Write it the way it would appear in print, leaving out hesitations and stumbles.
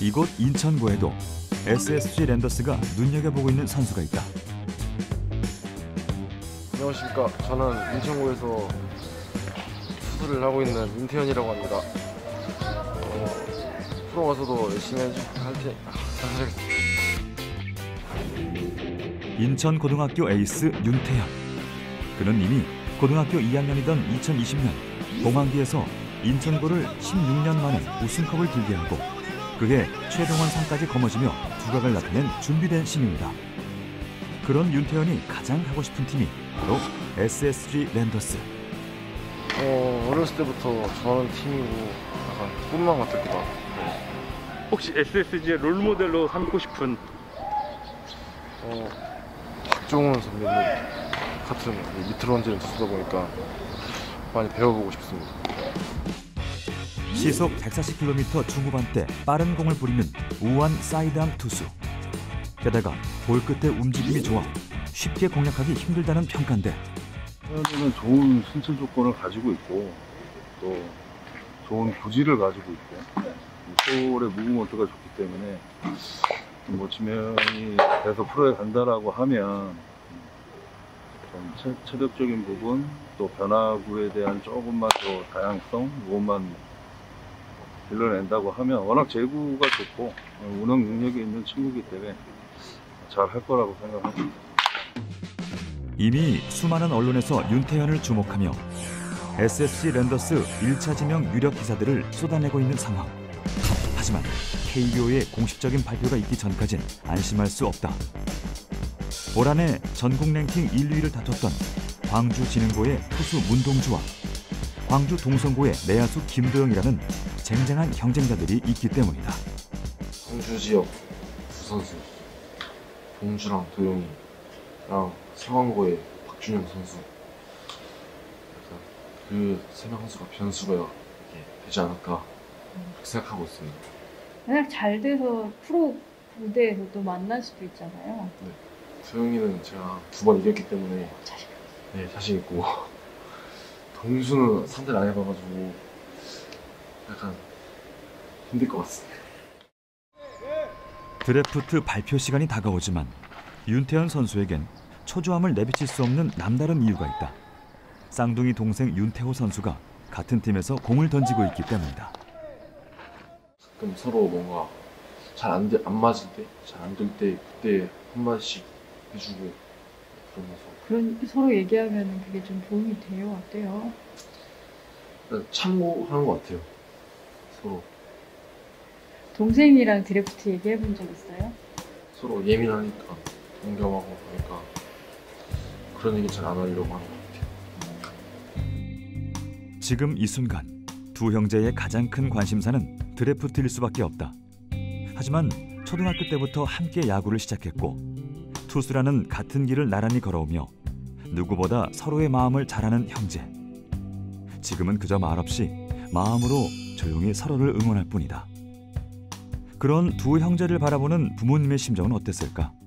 이곳 인천고에도 SSG 랜더스가 눈여겨보고 있는 선수가 있다. 안녕하십니까. 저는 인천고에서 수술을 하고 있는 임태현이라고 합니다. 프로 가서도 열심히 할 테니 인천고등학교 에이스 윤태현. 그는 이미 고등학교 2학년이던 2020년 봉황기에서 인천고를 16년 만에 우승컵을 들게 하고 그해 최동원상까지 거머쥐며 두각을 나타낸 준비된 신입니다. 그런 윤태현이 가장 가고 싶은 팀이 바로 SSG 랜더스. 어렸을 때부터 좋아하는 팀이고 약간 꿈만 같을 것 같아요. 혹시 SSG의 롤모델로 삼고 싶은 박종훈 선배님 같은 밑으로 얹은 투수다 보니까 많이 배워보고 싶습니다. 시속 140km 중후반대 빠른 공을 부리는 우완 사이드암 투수. 게다가 볼 끝의 움직임이 좋아 쉽게 공략하기 힘들다는 평가인데 태현이는 좋은 신체 조건을 가지고 있고 또 좋은 구질을 가지고 있고 볼의 무브먼트가 좋기 때문에 뭐 지명이 돼서 프로에 간다라고 하면 좀 체력적인 부분 또 변화구에 대한 조금만 더 다양성 그것만 길러낸다고 하면 워낙 제구가 좋고 운영 능력이 있는 친구이기 때문에 잘 할 거라고 생각합니다. 이미 수많은 언론에서 윤태현을 주목하며 SSG 랜더스 1차 지명 유력 기사들을 쏟아내고 있는 상황. 하지만 KBO의 공식적인 발표가 있기 전까진 안심할 수 없다. 올 한해 전국 랭킹 1, 2위를 다퉜던 광주진흥고의 투수 문동주와 광주 동성고의 내야수 김도영이라는 쟁쟁한 경쟁자들이 있기 때문이다. 광주 지역 두 선수 동주랑 도영이랑 상황고의 박준영 선수, 그 세 명 선수가 변수가 되지 않을까 생각하고 있습니다. 만약 잘 돼서 프로 무대에서 또 만날 수도 있잖아요. 네. 도영이는 제가 2번 이겼기 때문에 자신 있고 동수는 상대를 안 해봐가지고 약간 힘들 것 같습니다. 드래프트 발표 시간이 다가오지만 윤태현 선수에겐 초조함을 내비칠 수 없는 남다른 이유가 있다. 쌍둥이 동생 윤태호 선수가 같은 팀에서 공을 던지고 있기 때문이다. 가끔 서로 뭔가 잘 안 맞을 때, 잘 안 될 때 그때 한마디씩 해주고 그러면서 서로 얘기하면 그게 좀 도움이 돼요? 어때요? 참고하는 것 같아요. 서로 동생이랑 드래프트 얘기해 본 적 있어요? 서로 예민하니까 공경하고 그러니까 그런 얘기 잘 안 하려고 하는 것 같아요. 지금 이 순간 두 형제의 가장 큰 관심사는 드래프트일 수밖에 없다. 하지만 초등학교 때부터 함께 야구를 시작했고 투수라는 같은 길을 나란히 걸어오며 누구보다 서로의 마음을 잘 아는 형제. 지금은 그저 말없이 마음으로 조용히 서로를 응원할 뿐이다. 그런 두 형제를 바라보는 부모님의 심정은 어땠을까?